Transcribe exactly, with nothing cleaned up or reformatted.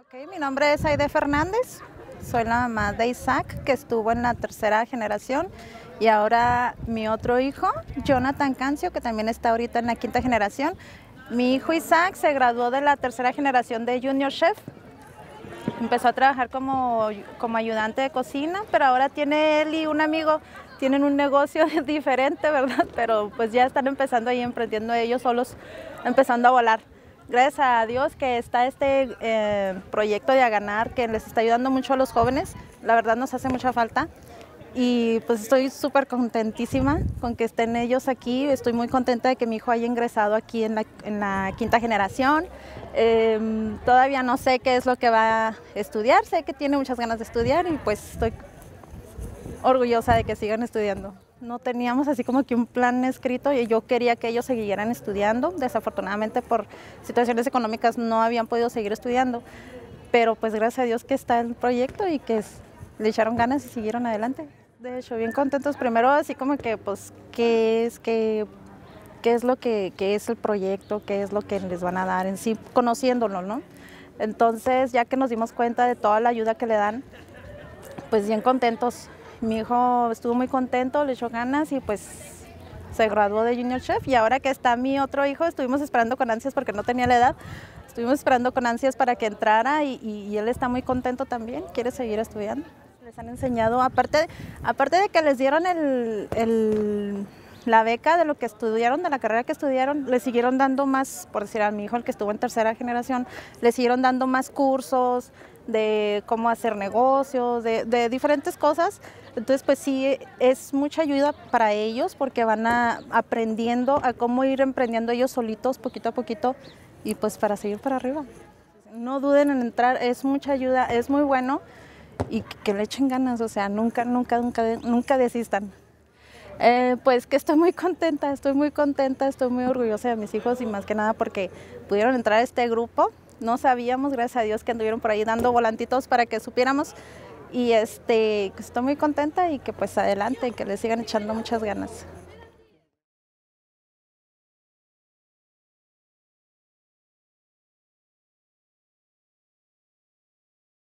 Ok, mi nombre es Aide Fernández, soy la mamá de Isaac, que estuvo en la tercera generación, y ahora mi otro hijo, Jonathan Cancio, que también está ahorita en la quinta generación. Mi hijo Isaac se graduó de la tercera generación de Junior Chef, empezó a trabajar como, como ayudante de cocina, pero ahora tiene él y un amigo, tienen un negocio diferente, ¿verdad? Pero pues ya están empezando ahí emprendiendo ellos solos, empezando a volar. Gracias a Dios que está este eh, proyecto de Aganar, que les está ayudando mucho a los jóvenes. La verdad nos hace mucha falta. Y pues estoy súper contentísima con que estén ellos aquí. Estoy muy contenta de que mi hijo haya ingresado aquí en la, en la quinta generación. Eh, todavía no sé qué es lo que va a estudiar. Sé que tiene muchas ganas de estudiar y pues estoy orgullosa de que sigan estudiando. No teníamos así como que un plan escrito y yo quería que ellos siguieran estudiando. Desafortunadamente por situaciones económicas no habían podido seguir estudiando, pero pues gracias a Dios que está el proyecto y que es, le echaron ganas y siguieron adelante. De hecho, bien contentos. Primero así como que pues qué es, qué, qué es lo que qué es el proyecto, qué es lo que les van a dar en sí, conociéndolo, ¿no? Entonces ya que nos dimos cuenta de toda la ayuda que le dan, pues bien contentos. Mi hijo estuvo muy contento, le echó ganas y pues se graduó de Junior Chef. Y ahora que está mi otro hijo, estuvimos esperando con ansias porque no tenía la edad. Estuvimos esperando con ansias para que entrara y, y, y él está muy contento también, quiere seguir estudiando. Les han enseñado, aparte, aparte de que les dieron el, el, la beca de lo que estudiaron, de la carrera que estudiaron, les siguieron dando más, por decir a mi hijo, el que estuvo en tercera generación, les siguieron dando más cursos de cómo hacer negocios, de, de diferentes cosas. Entonces pues sí, es mucha ayuda para ellos porque van a, aprendiendo a cómo ir emprendiendo ellos solitos poquito a poquito y pues para seguir para arriba. No duden en entrar, es mucha ayuda, es muy bueno y que, que le echen ganas, o sea, nunca, nunca, nunca, nunca desistan. Eh, pues que estoy muy contenta, estoy muy contenta, estoy muy orgullosa de mis hijos y más que nada porque pudieron entrar a este grupo. No sabíamos, gracias a Dios, que anduvieron por ahí dando volantitos para que supiéramos. Y este, estoy muy contenta y que pues adelante, que le sigan echando muchas ganas.